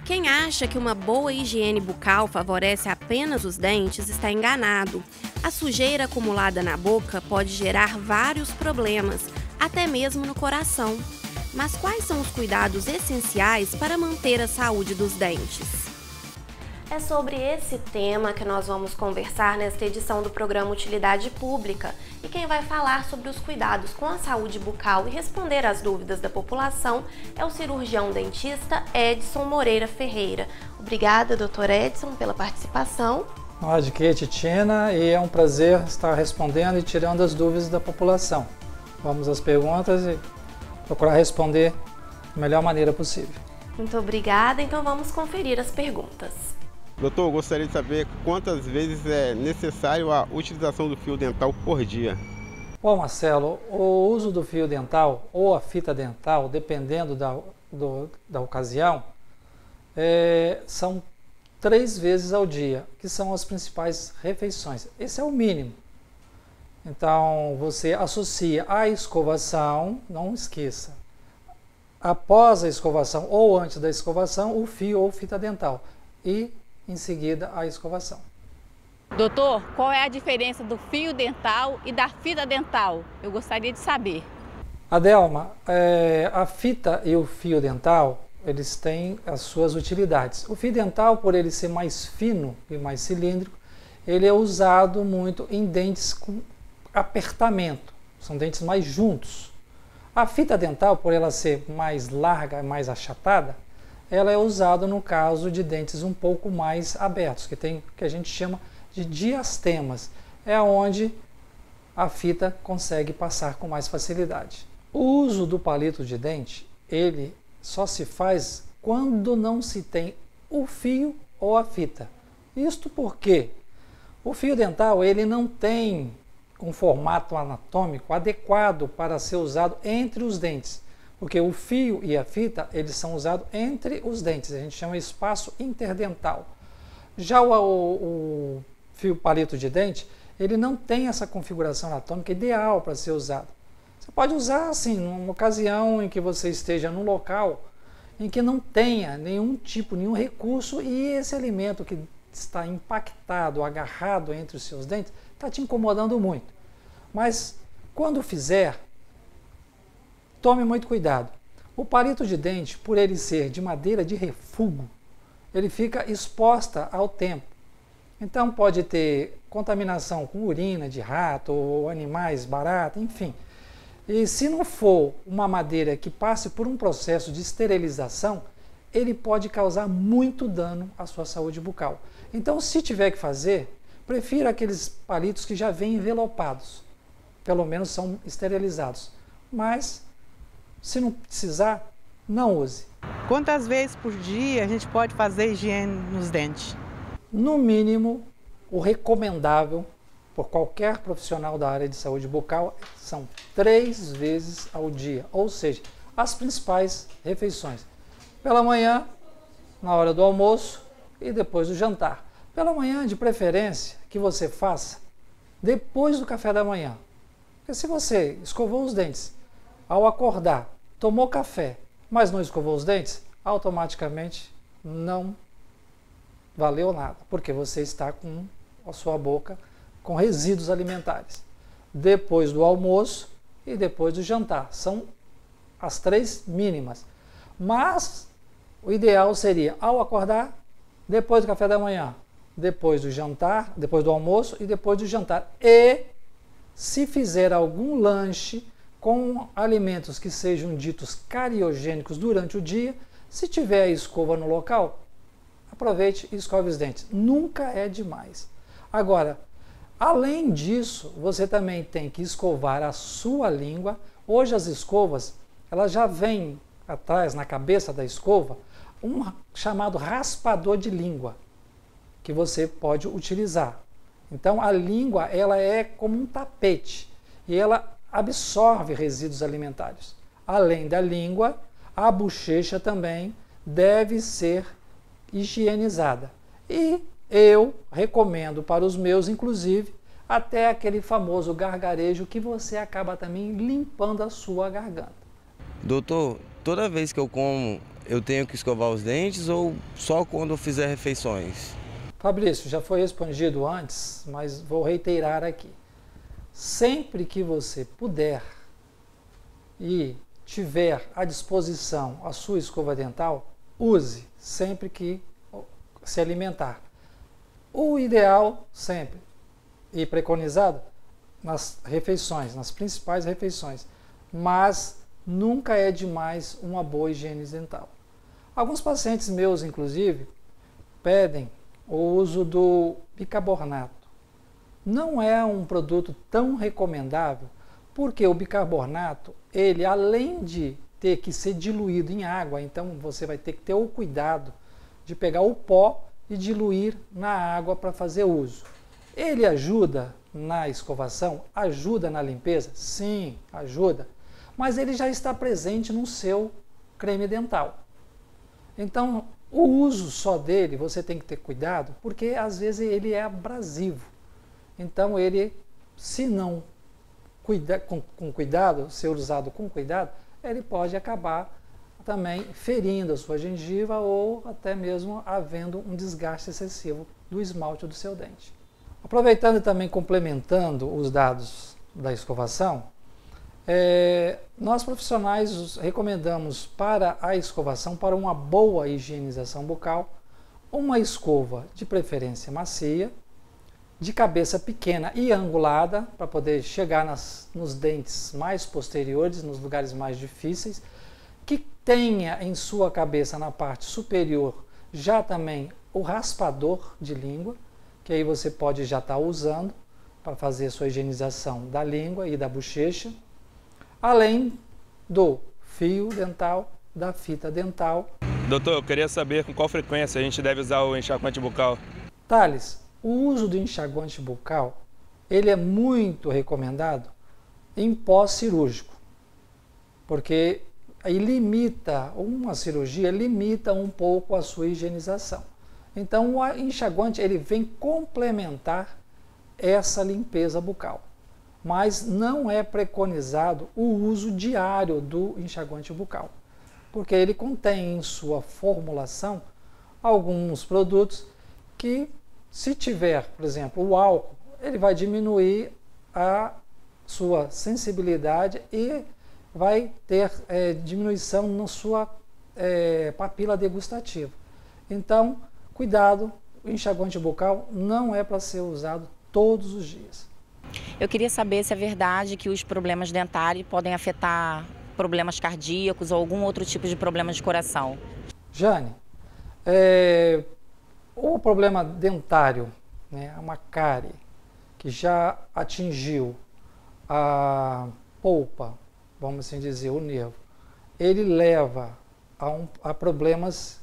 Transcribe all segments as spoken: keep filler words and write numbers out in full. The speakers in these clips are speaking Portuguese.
Quem acha que uma boa higiene bucal favorece apenas os dentes está enganado. A sujeira acumulada na boca pode gerar vários problemas, até mesmo no coração. Mas quais são os cuidados essenciais para manter a saúde dos dentes? É sobre esse tema que nós vamos conversar nesta edição do programa Utilidade Pública. E quem vai falar sobre os cuidados com a saúde bucal e responder às dúvidas da população é o cirurgião dentista Edson Moreira Ferreira. Obrigada, doutor Edson, pela participação. Nós de que, Titina, e é um prazer estar respondendo e tirando as dúvidas da população. Vamos às perguntas e procurar responder da melhor maneira possível. Muito obrigada, então vamos conferir as perguntas. Doutor, eu gostaria de saber quantas vezes é necessário a utilização do fio dental por dia. Bom, Marcelo, o uso do fio dental ou a fita dental, dependendo da, do, da ocasião, é, são três vezes ao dia, que são as principais refeições. Esse é o mínimo. Então, você associa a escovação, não esqueça, após a escovação ou antes da escovação, o fio ou fita dental. E em seguida a escovação. Doutor, qual é a diferença do fio dental e da fita dental? Eu gostaria de saber. Adelma, é, a fita e o fio dental, eles têm as suas utilidades. O fio dental, por ele ser mais fino e mais cilíndrico, ele é usado muito em dentes com apertamento, são dentes mais juntos. A fita dental, por ela ser mais larga, mais achatada, ela é usada no caso de dentes um pouco mais abertos, que tem que a gente chama de diastemas, é onde a fita consegue passar com mais facilidade. O uso do palito de dente, ele só se faz quando não se tem o fio ou a fita. Isto porque o fio dental ele não tem um formato anatômico adequado para ser usado entre os dentes. Porque o fio e a fita, eles são usados entre os dentes, a gente chama espaço interdental. Já o, o, o fio palito de dente, ele não tem essa configuração anatômica ideal para ser usado. Você pode usar assim, numa ocasião em que você esteja num local em que não tenha nenhum tipo, nenhum recurso e esse alimento que está impactado, agarrado entre os seus dentes, está te incomodando muito. Mas quando fizer, tome muito cuidado. O palito de dente, por ele ser de madeira de refúgio, ele fica exposta ao tempo. Então pode ter contaminação com urina de rato ou animais, barata, enfim. E se não for uma madeira que passe por um processo de esterilização, ele pode causar muito dano à sua saúde bucal. Então, se tiver que fazer, prefira aqueles palitos que já vêm envelopados. Pelo menos são esterilizados. Mas se não precisar, não use. Quantas vezes por dia a gente pode fazer higiene nos dentes? No mínimo, o recomendável por qualquer profissional da área de saúde bucal são três vezes ao dia, ou seja, as principais refeições. Pela manhã, na hora do almoço e depois do jantar. Pela manhã, de preferência, que você faça depois do café da manhã. Porque se você escovou os dentes ao acordar, tomou café, mas não escovou os dentes, automaticamente não valeu nada, porque você está com a sua boca com resíduos alimentares. Depois do almoço e depois do jantar. São as três mínimas. Mas o ideal seria ao acordar, depois do café da manhã, depois do jantar, depois do almoço e depois do jantar. E se fizer algum lanche com alimentos que sejam ditos cariogênicos durante o dia, se tiver a escova no local, aproveite e escove os dentes. Nunca é demais. Agora, além disso, você também tem que escovar a sua língua. Hoje as escovas, elas já vêm atrás, na cabeça da escova, um chamado raspador de língua, que você pode utilizar. Então a língua ela é como um tapete e ela absorve resíduos alimentares. Além da língua, a bochecha também deve ser higienizada. E eu recomendo para os meus, inclusive, até aquele famoso gargarejo que você acaba também limpando a sua garganta. Doutor, toda vez que eu como eu tenho que escovar os dentes ou só quando eu fizer refeições? Fabrício, já foi respondido antes, mas vou reiterar aqui. Sempre que você puder e tiver à disposição a sua escova dental, use sempre que se alimentar. O ideal sempre e preconizado nas refeições, nas principais refeições, mas nunca é demais uma boa higiene dental. Alguns pacientes meus, inclusive, pedem o uso do bicarbonato. Não é um produto tão recomendável, porque o bicarbonato, ele além de ter que ser diluído em água, então você vai ter que ter o cuidado de pegar o pó e diluir na água para fazer uso. Ele ajuda na escovação? Ajuda na limpeza? Sim, ajuda. Mas ele já está presente no seu creme dental. Então, o uso só dele, você tem que ter cuidado, porque às vezes ele é abrasivo. Então, ele, se não cuida, com, com cuidado, ser usado com cuidado, ele pode acabar também ferindo a sua gengiva ou até mesmo havendo um desgaste excessivo do esmalte do seu dente. Aproveitando e também complementando os dados da escovação, é, nós profissionais recomendamos para a escovação, para uma boa higienização bucal, uma escova de preferência macia, de cabeça pequena e angulada, para poder chegar nas, nos dentes mais posteriores, nos lugares mais difíceis, que tenha em sua cabeça, na parte superior, já também o raspador de língua, que aí você pode já estar usando para fazer a sua higienização da língua e da bochecha, além do fio dental, da fita dental. Doutor, eu queria saber com qual frequência a gente deve usar o enxaguante bucal. Thales, o uso do enxaguante bucal, ele é muito recomendado em pós-cirúrgico, porque aí limita, uma cirurgia limita um pouco a sua higienização. Então o enxaguante ele vem complementar essa limpeza bucal, mas não é preconizado o uso diário do enxaguante bucal, porque ele contém em sua formulação alguns produtos que, se tiver, por exemplo, o álcool, ele vai diminuir a sua sensibilidade e vai ter é, diminuição na sua é, papila degustativa. Então, cuidado, o enxaguante bucal não é para ser usado todos os dias. Eu queria saber se é verdade que os problemas dentários podem afetar problemas cardíacos ou algum outro tipo de problema de coração. Jane, é, o problema dentário, né, uma cárie que já atingiu a polpa, vamos assim dizer, o nervo, ele leva a, um, a problemas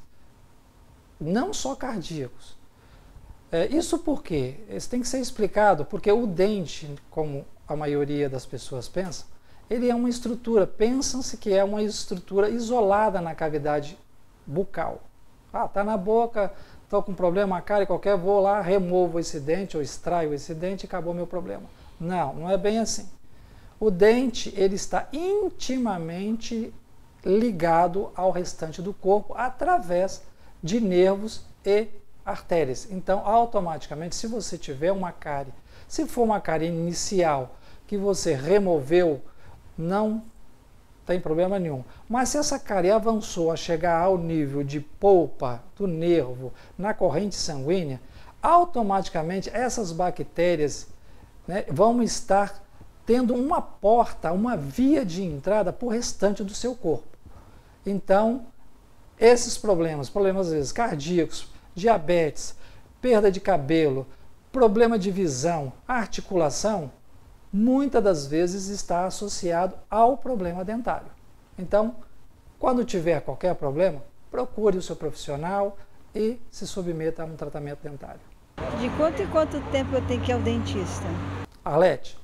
não só cardíacos. É, isso por quê? Isso tem que ser explicado, porque o dente, como a maioria das pessoas pensa, ele é uma estrutura, pensam-se que é uma estrutura isolada na cavidade bucal. Ah, tá na boca, estou com problema, uma cárie qualquer, vou lá, removo esse dente ou extraio esse dente e acabou meu problema. Não, não é bem assim. O dente, ele está intimamente ligado ao restante do corpo através de nervos e artérias. Então, automaticamente, se você tiver uma cárie, se for uma cárie inicial que você removeu, não tem problema nenhum. Mas se essa cárie avançou a chegar ao nível de polpa do nervo na corrente sanguínea, automaticamente essas bactérias, né, vão estar tendo uma porta, uma via de entrada para o restante do seu corpo. Então, esses problemas, problemas às vezes cardíacos, diabetes, perda de cabelo, problema de visão, articulação, muitas das vezes está associado ao problema dentário. Então, quando tiver qualquer problema, procure o seu profissional e se submeta a um tratamento dentário. De quanto em quanto tempo eu tenho que ir ao dentista? Arlete,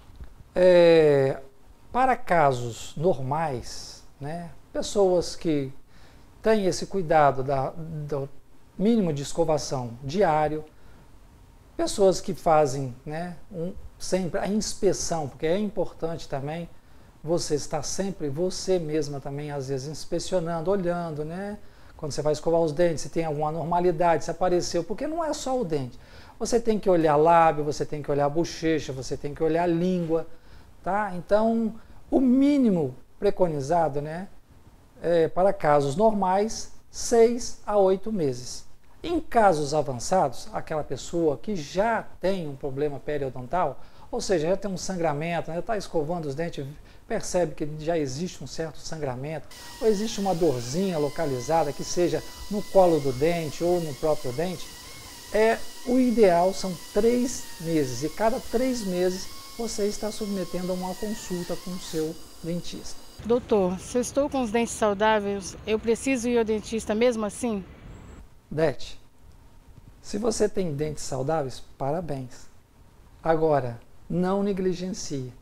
é, para casos normais, né, pessoas que têm esse cuidado da, do mínimo de escovação diário, pessoas que fazem, né, um, sempre a inspeção, porque é importante também você está sempre, você mesma também, às vezes, inspecionando, olhando, né? Quando você vai escovar os dentes, se tem alguma anormalidade, se apareceu, porque não é só o dente. Você tem que olhar lábio, você tem que olhar a bochecha, você tem que olhar a língua, tá? Então, o mínimo preconizado, né, é, para casos normais, seis a oito meses. Em casos avançados, aquela pessoa que já tem um problema periodontal, ou seja, já tem um sangramento, já está escovando os dentes, percebe que já existe um certo sangramento, ou existe uma dorzinha localizada, que seja no colo do dente ou no próprio dente, é, o ideal são três meses, e cada três meses você está submetendo a uma consulta com o seu dentista. Doutor, se eu estou com os dentes saudáveis, eu preciso ir ao dentista mesmo assim? Dete, se você tem dentes saudáveis, parabéns. Agora, não negligencie.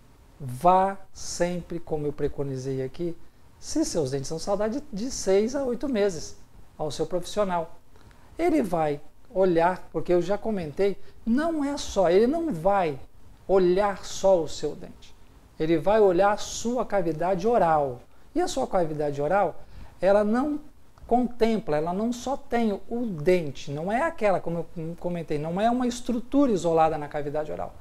Vá sempre, como eu preconizei aqui, se seus dentes são saudáveis, de seis a oito meses ao seu profissional. Ele vai olhar, porque eu já comentei, não é só, ele não vai olhar só o seu dente. Ele vai olhar a sua cavidade oral. E a sua cavidade oral, ela não contempla, ela não só tem o dente, não é aquela, como eu comentei, não é uma estrutura isolada na cavidade oral.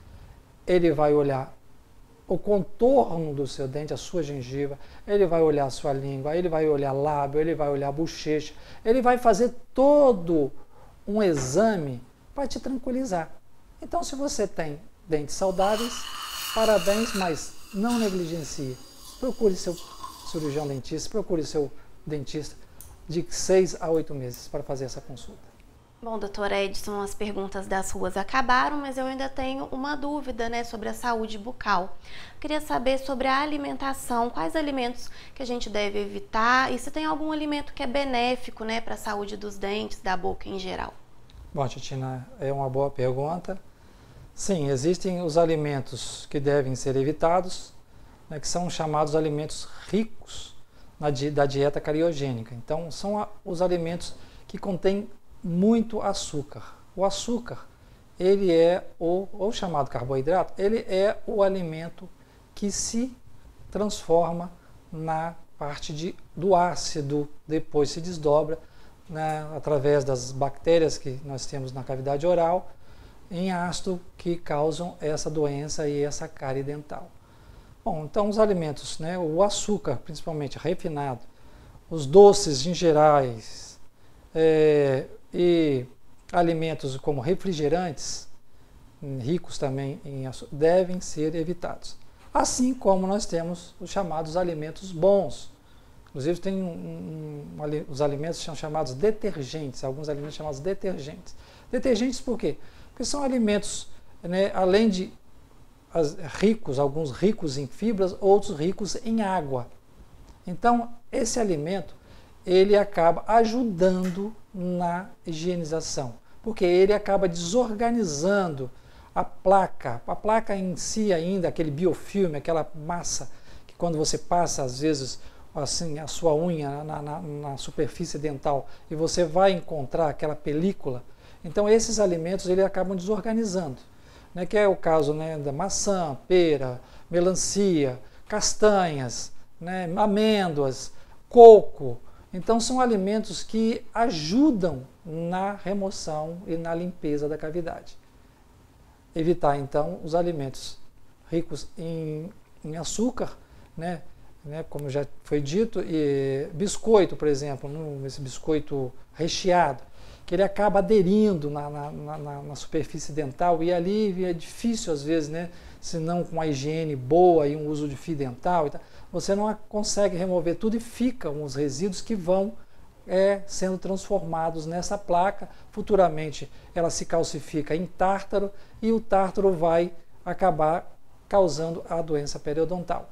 Ele vai olhar o contorno do seu dente, a sua gengiva, ele vai olhar a sua língua, ele vai olhar lábio, ele vai olhar a bochecha, ele vai fazer todo um exame para te tranquilizar. Então, se você tem dentes saudáveis, parabéns, mas não negligencie. Procure seu cirurgião dentista, procure seu dentista de seis a oito meses para fazer essa consulta. Bom, doutor Edson, as perguntas das ruas acabaram, mas eu ainda tenho uma dúvida, né, sobre a saúde bucal. Queria saber sobre a alimentação, quais alimentos que a gente deve evitar e se tem algum alimento que é benéfico, né, para a saúde dos dentes, da boca em geral. Bom, Titina, é uma boa pergunta. Sim, existem os alimentos que devem ser evitados, né, que são chamados alimentos ricos na di da dieta cariogênica. Então, são a, os alimentos que contêm muito açúcar. O açúcar, ele é o, ou chamado carboidrato, ele é o alimento que se transforma na parte de, do ácido, depois se desdobra, né, através das bactérias que nós temos na cavidade oral, em ácido que causam essa doença e essa cárie dental. Bom, então os alimentos, né, o açúcar, principalmente refinado, os doces em gerais, é, e alimentos como refrigerantes, ricos também em açúcar, devem ser evitados. Assim como nós temos os chamados alimentos bons. Inclusive tem um, um, um, os alimentos são chamados detergentes, alguns alimentos chamados detergentes. Detergentes por quê? Porque são alimentos, né, além de as, ricos, alguns ricos em fibras, outros ricos em água. Então, esse alimento, ele acaba ajudando na higienização, porque ele acaba desorganizando a placa, a placa em si ainda, aquele biofilme, aquela massa que quando você passa, às vezes, assim, a sua unha na, na, na superfície dental e você vai encontrar aquela película, então esses alimentos ele acabam desorganizando, né, que é o caso, né, da maçã, pera, melancia, castanhas, né, amêndoas, coco. Então são alimentos que ajudam na remoção e na limpeza da cavidade. Evitar então os alimentos ricos em, em açúcar, né, né, como já foi dito, e biscoito, por exemplo, no, esse biscoito recheado, que ele acaba aderindo na, na, na, na superfície dental e ali é difícil às vezes, né, se não com uma higiene boa e um uso de fio dental, e tal, você não consegue remover tudo e ficam os resíduos que vão é, sendo transformados nessa placa. Futuramente ela se calcifica em tártaro e o tártaro vai acabar causando a doença periodontal.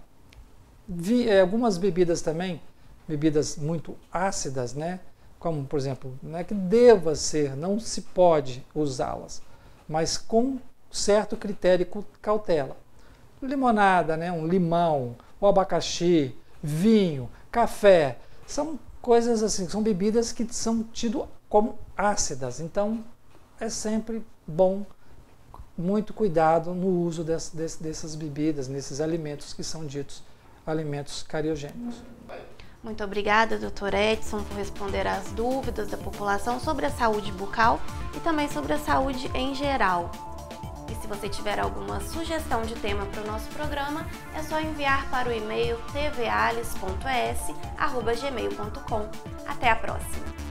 Vi, é, algumas bebidas também, bebidas muito ácidas, né, como por exemplo, não é que deva ser, não se pode usá-las, mas com certo critério e cautela. Limonada, né, um limão, o abacaxi, vinho, café, são coisas assim, são bebidas que são tidas como ácidas, então é sempre bom muito cuidado no uso desse, desse, dessas bebidas, nesses alimentos que são ditos alimentos cariogênicos. Muito obrigada, doutor Edson, por responder às dúvidas da população sobre a saúde bucal e também sobre a saúde em geral. E se você tiver alguma sugestão de tema para o nosso programa, é só enviar para o e-mail t v a l i s ponto e s arroba gmail ponto com. Até a próxima!